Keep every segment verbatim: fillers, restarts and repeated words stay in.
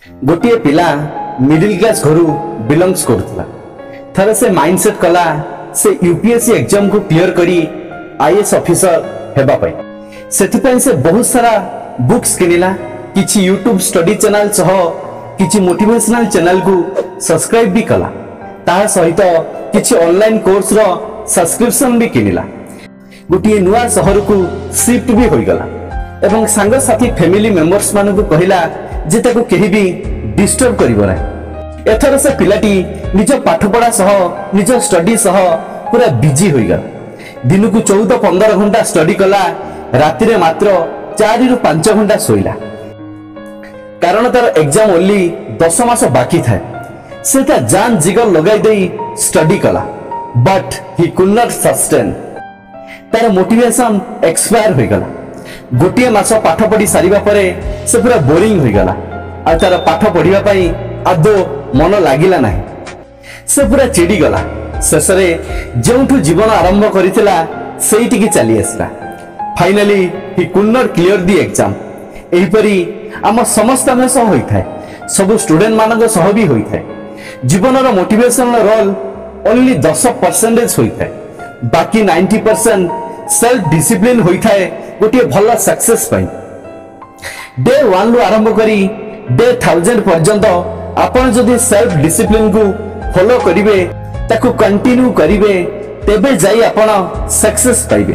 गोटे पिला middle class घर बिलंग्स करुला थरे से माइंडसेट कला से यूपीएससी एग्जाम को क्लियर करी आईएएस ऑफिसर हेबा पाई सेथिपाई से बहुत सारा बुक्स किनिला किछि यूट्यूब स्टडी चैनल सह किछि मोटिवेशनल चैनल को सब्सक्राइब भी कला ताहा सहित किछि ऑनलाइन कोर्स रो सब्सक्रिप्शन भी किनिला गोटे नुआ शहर को शिफ्ट भी होई गला एवं सांग साथी फैमिली मेंबर्स मान को कहिला जे ताको केही भी डिस्टर्ब करिवो ना एथर से पिलाटी निज पाठपढ़ा सह निज स्टडी सह पूरा बिजी होई गला दिन को चौदह पंद्रह घंटा स्टडी कला राति रे मात्र चार रु पांच घंटा सोइला कारण तार एग्जाम ओनली दस मास बाकी था सेटा जान जिगर लगाई दे स्टडी कला but he could not sustain तार मोटिवेशन एक्सपायर हो गला गोटे मास पाठ पढ़ी सारिबा परे से पूरा बोरिंग हो गला आ तार पाठ पढ़िबा पई आदो मन लागिला नाही से पूरा चिड़ी गला शेषरे जोंठु जीवन आरंभ करितला सेइटी की चली आसला finally he could not clear the exam एही परी आम समस्त में सह होई थाए सब स्टूडेंट मानक सह भी होई थाए जीवन रो मोटिवेशन रोल ओनली दस परसेंटेज होई थाए बाकी नाइंटी परसेंट सेल्फ डिसिप्लिन होई थाए गोटे भल सक्सेस पाई डे वन रु आरंभ करी डे थाउजेंड पर्यंत आपण जदि सेल्फ डिसिप्लिन को फॉलो करिवे ताकू कंटिन्यू करिवे तेबे जाई आपण सक्सेस पाइबे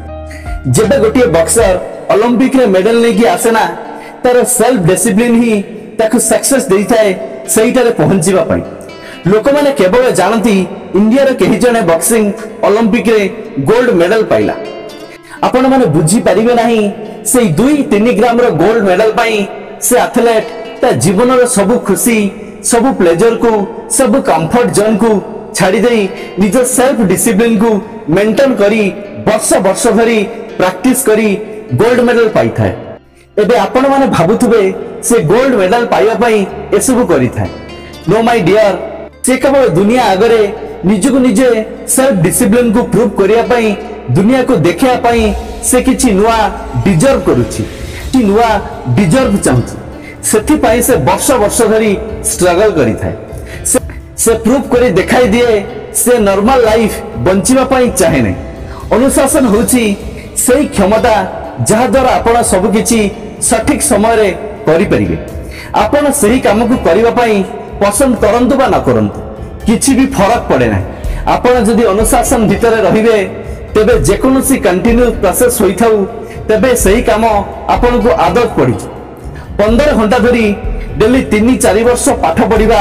जेबे गोटे बॉक्सर ओलंपिक रे मेडल लेके आसे ना तार सेल्फ डिसिप्लिन ही ताकू सक्सेस देइथाए सेइटारे पहुंचीबा पई लोक माने केवल जानती इंडिया रे केही जने बॉक्सिंग ओलंपिक रे गोल्ड मेडल पाइला आपण माने बुझी परिबे नाही से दुई तीन ग्राम रो गोल्ड मेडल पाई से एथलेट ता जीवन रो सब खुशी सब प्लेजर को सब कंफर्ट जोन को छाड़ी देई निज सेल्फ डिसिप्लिन को मेंटेन करी वर्ष वर्ष धरी प्रैक्टिस करी गोल्ड मेडल पाई थाए एबे आपण माने भाबुथबे से गोल्ड मेडल पाइबा पई एसबु करी थाए नो माय डियर से केवल दुनिया आगरे निजको निजे सेल्फ डिसिप्लिन को प्रूव करिया पई दुनिया को देखिया पई से किछि नुआ डिजर्व करूछि कि नुआ डिजर्व चाहूछि सेथि पई से वर्ष वर्ष धरी स्ट्रगल करी थाए से, से प्रूव करी देखाई दिए से नॉर्मल लाइफ बंचिबा पई चाहे नै अनुशासन होछि सेही क्षमता जहा द्वारा आपण सब किछि सठिक समय रे करि परिबे आपण सेही काम को करिबा पई पसंद करंतु बा न करंतु किछि भी फरक पड़े ना आपण जदि अनुशासन भितरे रहिबे तेबे जेकोनोसी कंटिन्यू प्रोसेस होइथाउ तेबे सेही काम आपण को आदत पड़ी पंद्रह घंटा धरी डेली तीन चार वर्ष पाठ पढ़िबा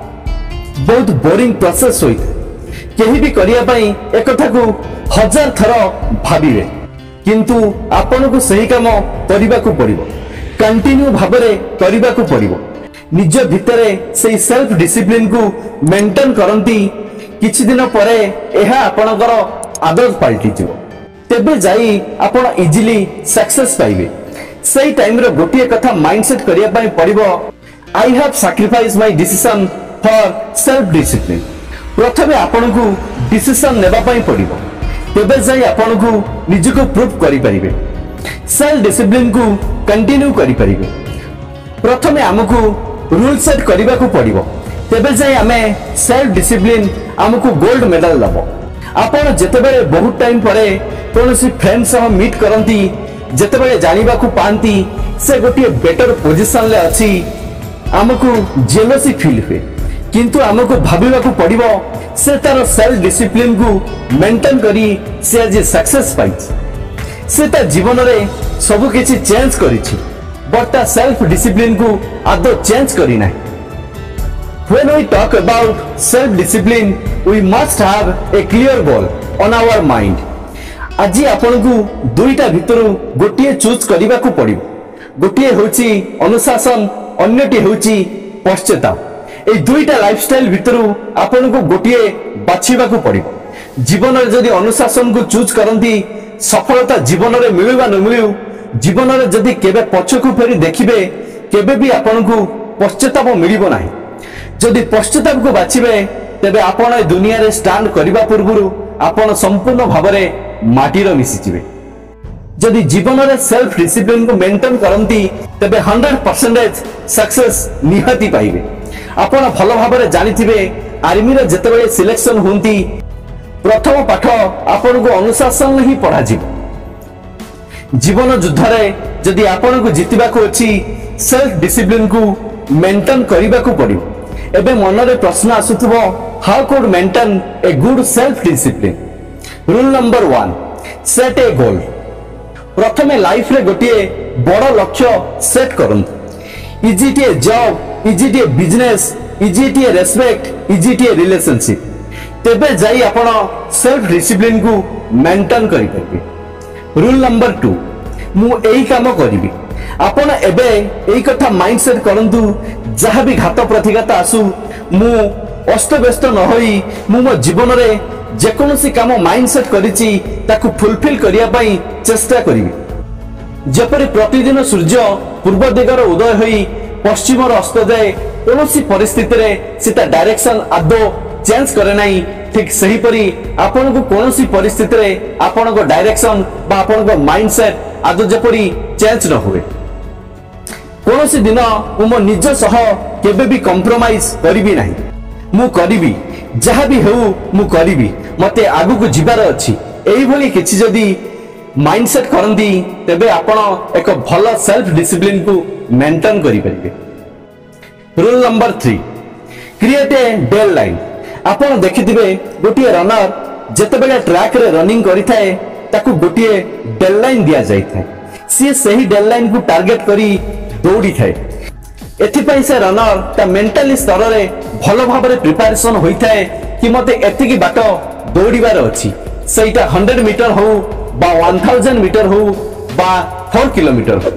बहुत बोरिंग प्रोसेस होई केही भी करिया पई एकथा को हजार थर भाबिबे किंतु आपण को सही काम करबा को पड़िबो कंटिन्यू भाबरे करबा को पड़िबो निज भितरे से सेल्फ डिसिप्लिन को मेंटेन करंती किछि दिन परे एहा आपणकर आदत पलटि जिवो तेबे जाई आपण इजीली सक्सेस पाइबे सेही टाइम रे गोटिए कथा माइंडसेट करिया पई पड़िबो I have sacrifice my decision for self discipline प्रथमे आपण को डिसीजन नेबा पई पड़िबो तेबे जाई आपण को निजको प्रूव करि परिबे सेल्फ डिसिप्लिन को कंटिन्यू करि परिबे प्रथमे हमकु रूल सेट करबा को पड़िबो तेबे जाई हमें सेल्फ डिसिप्लिन हमकु गोल्ड मेडल लबो आपण जेतेबेले बहुत टाइम परे कोनोसी फ्रेंड सह मीट करंती जेतेबेले जानिबा को पांती से गोटे बेटर पोजीशन ले अछि हमकु जेलसी फील हुए किंतु हमकु भाबिबा को पड़िबो से तार सेल्फ डिसिप्लिन को मेंटेन करी से आज सक्सेस पाई से ता जीवन रे सब किछि चेंज करिछि बट ता सेल्फ डिसिप्लिन को आदो चेंज करी ना When we talk about self discipline we must have a clear goal on our mind আজি आपण को दुईटा भितरु गोटिए चूज करबा को पड़िबो गोटिए होची अनुशासन अन्यटी होची पश्चाताप ए दुईटा लाइफस्टाइल भितरु आपण को गोटिए बाछिबा को पड़िबो जीवन रे जदी अनुशासन को चूज करंती सफलता जीवन रे मिलबा न मिलु जीवन रे जदी केबे पछकु फेरी देखिबे केबे भी आपण को पश्चाताप मिलिबो नाही जदि पश्चाताप को बाछिबे तेबे आपण ए दुनिया रे स्टैंड करबा पूर्वरु आपण संपूर्ण भाबरे माटीर मिसिजिबे जदि जीवन में सेल्फ डिसिप्लिन को मेंटेन करती तेबे हंड्रेड परसेंटेज सक्सेस निहाती पाइबे। आपण भल भाव जानी आर्मी रे जेतेबेले सिलेक्शन होती प्रथम पाठ आपण को अनुशासन ही पढ़ा जीवन युद्ध में जदि आपण को जितवा को अच्छी सेल्फ डिसिप्लिन को मेंटेन करने को पड़ो। एबे मन रे प्रश्न आसुथबो how could maintain a good self discipline. Rule number one set a goal. प्रथमे लाइफ रे गोटे बड़ लक्ष्य सेट करंतु। Is it a job, is it a business, is it a respect, is it a relationship, तेबे जाई आपण self discipline को मेंटेन करि पाइबे। रूल नंबर टू मु एही काम करिबी। आपण एबे एही कथा माइंडसेट करंतु जहाँ भी घात प्रतिघात आसु मु अस्त व्यस्त न होई मु मो जीवन रे जेकोसी काम माइंडसेट करिछि ताकु फुलफिल करिया पई चेष्टा करिबी। जेपरि प्रतिदिन सूर्य पूर्व दिगर उदय होई पश्चिम अस्त जाए कौनसी परिस्थिति रे सीता डायरेक्शन आदो चेंज करे नाही, ठीक सही परी आपण को कौनसी परिस्थिति रे आपण को डायरेक्शन बा आपण को माइंडसेट आदो जेपरि चेंज न हुए। कौनसी दिन मो निज सह केबे भी कंप्रोमाइज करिबी नाही। मु करिबी जहाँ भी हो मु करिबी, मते आगु को जिबार अछि। एही भली किछि जदी माइंडसेट करंदी तेबे आपण एक भल सेल्फ डिसिप्लिन को मेंटेन करि परिबे। Rule number three create a deadline. आपण देखिथिबे गोटिए रनर जेतेबेले ट्रैक रे रनिंग करिथाए ताकू गोटिए डेडलाइन दिया जाइथाए। सी सही डेडलाइन को टार्गेट करी दौड़ी थाए। एथिपाई से रनर ता मेंटली स्तर रे भलो भाव रे प्रिपरेशन होइथाए कि मते एतिकी बाट दौड़ीबार अछि। सेटा हंड्रेड मीटर हो बा वन थाउजेंड मीटर हो बा फोर किलोमीटर हो।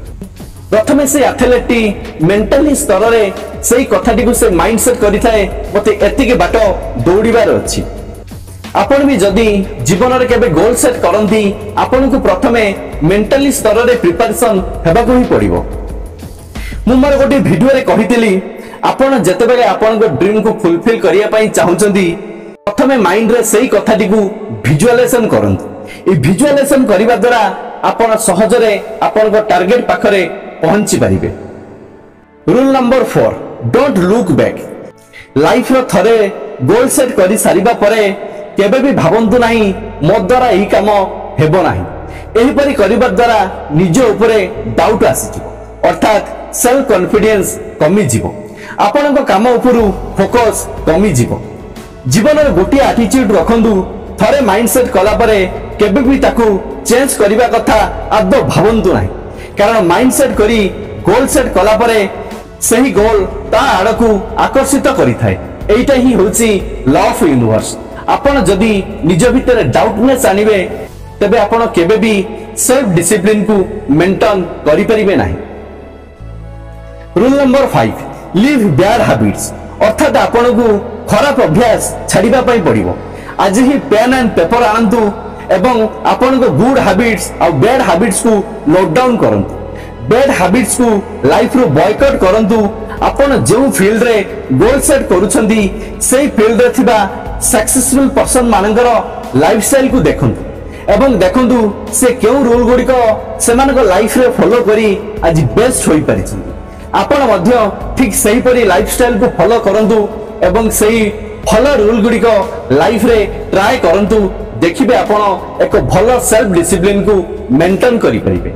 प्रथमे से एथलेटी मेंटली स्तर रे सेही कथाटी को से माइंडसेट करिथाए मते एतिकी बाट दौड़ीबार अछि। आपण भी जदी जीवन रे केबे गोल सेट करंती आपण को प्रथमे मेंटली स्तर रे प्रिपरेशन हेबा को ही पड़िबो। मु मोर गोटे वीडियो रे कहितली आपण जेतेबेले आपण को ड्रीम को फुलफिल करिया पई चाहुचंदी प्रथमे माइंड रे सेही कथाटी को विजुअलाइजेशन करंतु। ए विजुअलाइजेशन करिबा द्वारा आपण सहज रे आपण को टार्गेट पाखरे पहुंची पारिबे। Rule number four don't look back. Life रो थरे गोल सेट करि सारिबा परे केबे भी भाबंतु नाही मो द्वारा एही काम हेबो नाही। एही परि करिबा द्वारा निज उपरे डाउट आसीजिवो, अर्थात सेल्फ कॉन्फिडेंस कमी जीवो। आपण को काम उपरु फोकस कमी जीवो। जीवन रे गोटी एटीट्यूड रखंदु। थरे माइंडसेट कला परे केबे भी ताकू चेंज करिबा कथा आदो भाबंतु नाही, कारण माइंडसेट करी गोल सेट कला परे सही गोल ता आडकू आकर्षित करिथाए। एइटा ही होची लॉ ऑफ यूनिवर्स। आपण जदी निज भितर डाउटनेस आनिबे तबे आपण केबे भी सेल्फ डिसिप्लिन को मेंटेन करि परिबे नाही। Rule number five leave bad habits. अर्थात आपण को खराब अभ्यास छाड़िबा पई पड़िबो। आज ही पेन एंड पेपर आनंतु एवं आपण को गुड हैबिट्स और बैड हैबिट्स को नोट डाउन करंतु। बैड हैबिट्स को लाइफ रो बॉयकॉट करंतु। आपण जो फील्ड रे गोल सेट करूछंदी सेही फील्ड रे थिबा सक्सेसफुल पर्सन मानकर लाइफस्टाइल को देखंतु एवं देखंतु से केउ रूल गुडी को सेमान को लाइफ रे फॉलो करी आज बेस्ट होई परिछंदी। आपण मध्य ठीक सही परी लाइफस्टाइल को फॉलो करंतु एवं सही फॉलो रूल गुडी को लाइफ रे ट्राई करंतु। देखिबे आपण एक भलो सेल्फ डिसिप्लिन को मेंटेन करि परिबे।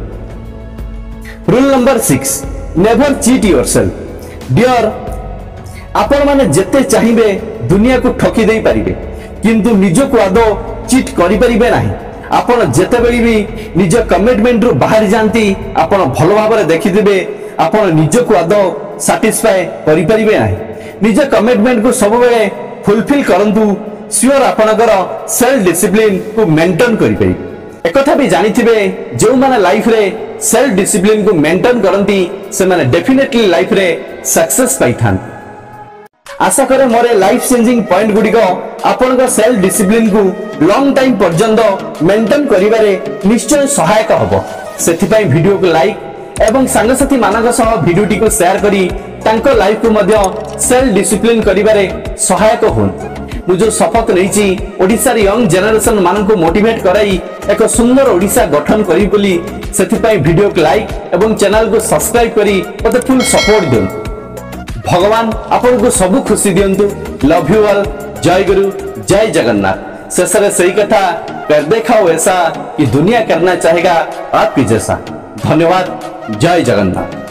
Rule number six never cheat yourself. Dear आपण माने जेते चाहिबे दुनिया को ठकी देई परिबे किंतु निज को आदो चीट करि परिबे नाही। आपण जेते बेली भी निज कमिटमेंट रु बाहर जानती आपण भलो भाबरे देखिदिबे आपण निज को आदो सैटिस्फाई करि परिबे नाही। निज कमिटमेंट को सब बेले फुलफिल करंतु। श्योर आपणकर सेल्फ डिसिप्लिन को मेंटेन करि परिबे। एकथा भी जानिथिबे जो माने लाइफ रे सेल्फ डिसिप्लिन को मेंटेन करंती से माने डेफिनेटली लाइफ रे सक्सेस पाइथान। आशा करे मोरे लाइफ चेंजिंग पॉइंट गुडी को आपणकर सेल्फ डिसिप्लिन को लॉन्ग टाइम पर्यंत मेंटेन करिवारे निश्चय सहायक हबो। सेथि पई वीडियो को लाइक एवं सांगसाथी मानक सह वीडियोटी को शेयर करी तांको लाइफ को मध्य सेल्फ डिसिप्लिन करिवारे सहायक होन। मु जो शपथ नैची ओडिसा रे यंग जनरेशन मानन को मोटिवेट कराई एक सुंदर ओडिशा गठन करी बोली सेथिपाई वीडियो को लाइक एवं चैनल को सब्सक्राइब करी मते फुल सपोर्ट दियंतु। भगवान आपन को सब खुशी दियंतु। Love you all. जय गुरु जय जगन्नाथ। शेषरे सही कथा कर देखाओ ऐसा कि दुनिया करना चाहेगा आपकी जैसा। धन्यवाद। जय जगन्नाथ।